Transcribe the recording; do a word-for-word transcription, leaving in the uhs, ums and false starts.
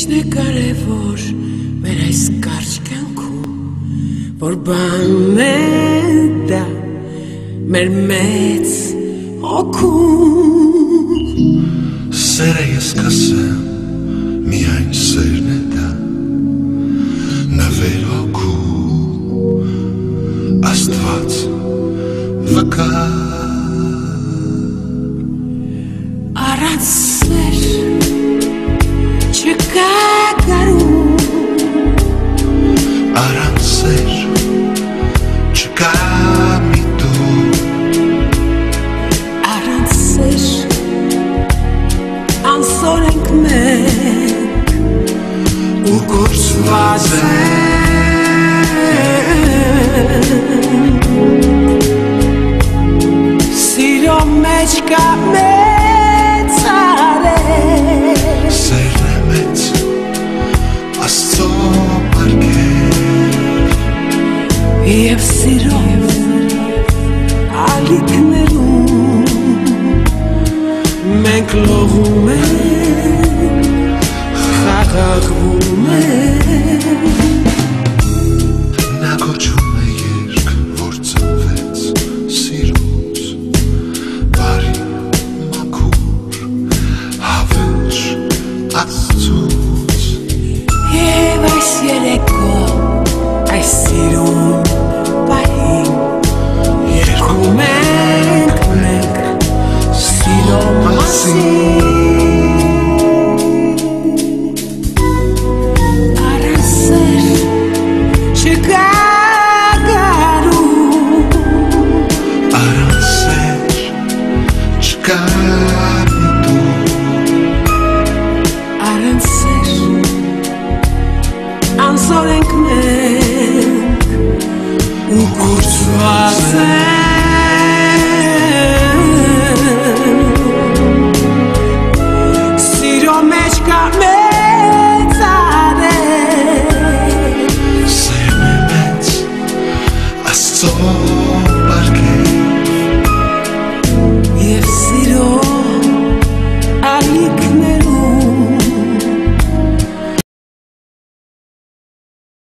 Ինչն է կարևոր մեր այս կարճ կյանքում, որ բանն է դա մեր մեծ հոգում։ Սերը ես կասեմ, միայն սերն է դա, նվեր հոգու, Աստված վկա։ Առանց սեր չկա գարուն, առանց սեր չկա միտում, առանց սեր անսոր ենք մենք ու կորցված ենք, սիրո մեջ կա մեծ արև, սերն է մեծ Աստծո պարգև, և սիրով ալիքներում մենք լողում ենք, խաղաղվում ենք։ նա կոչում է երկ, որ ծնվեց սիրուց, բարի մաքուր, հավերժ Աստծուց, Եվ այս երեկո, այս սիրուն պահին երգում ենք մենք սիրո մասին։ Առանց սեր չկա գարուն, առանց սեր չկա միտում, առանց սեր անսոր ենք մենք ու կորցված ենք։